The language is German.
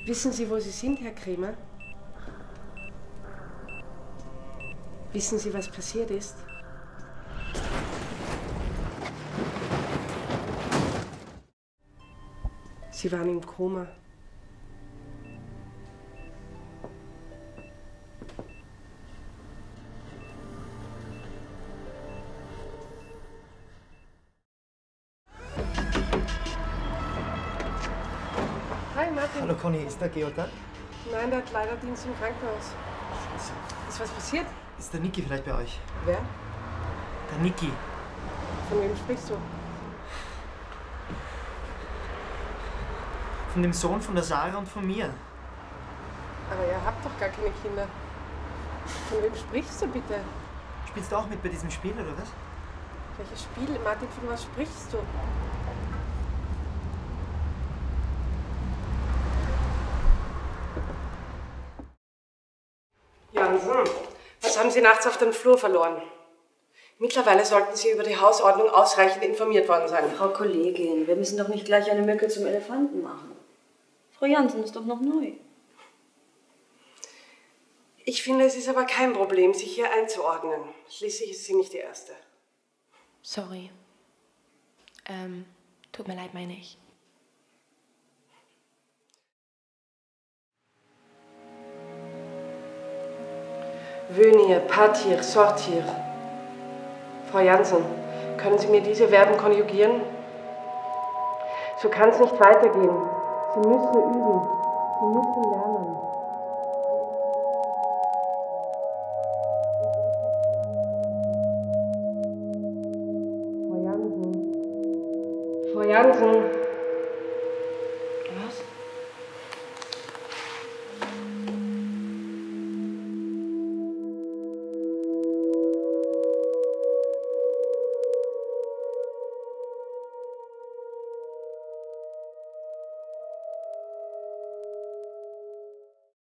Wissen Sie, wo Sie sind, Herr Kremer? Wissen Sie, was passiert ist? Sie waren im Koma. Hi, Martin. Hallo Conny, ist der Georg da? Nein, der hat leider Dienst im Krankenhaus. Scheiße. Ist was passiert? Ist der Niki vielleicht bei euch? Wer? Der Niki. Von wem sprichst du? Von dem Sohn von der Sarah und von mir. Aber ihr habt doch gar keine Kinder. Von wem sprichst du bitte? Spielst du auch mit bei diesem Spiel, oder was? Welches Spiel? Martin, von was sprichst du? Jansen, was haben Sie nachts auf dem Flur verloren? Mittlerweile sollten Sie über die Hausordnung ausreichend informiert worden sein. Frau Kollegin, wir müssen doch nicht gleich eine Mücke zum Elefanten machen. Frau Jansen ist doch noch neu. Ich finde, es ist aber kein Problem, sich hier einzuordnen. Schließlich ist sie nicht die Erste. Sorry. Tut mir leid, meine ich. Venir, partir, sortir. Frau Jansen, können Sie mir diese Verben konjugieren? So kann es nicht weitergehen. Sie müssen üben. Sie müssen lernen. Frau Jansen. Frau Jansen.